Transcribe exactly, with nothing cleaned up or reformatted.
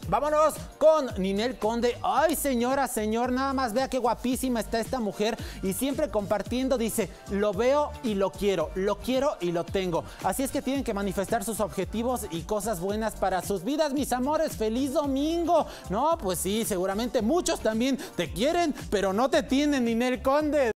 Vámonos con Ninel Conde. Ay, señora, señor, nada más vea qué guapísima está esta mujer y siempre compartiendo dice, lo veo y lo quiero, lo quiero y lo tengo. Así es que tienen que manifestar sus objetivos y cosas buenas para sus vidas, mis amores. ¡Feliz domingo! No, pues sí, seguramente muchos también te quieren, pero no te tienen, Ninel Conde.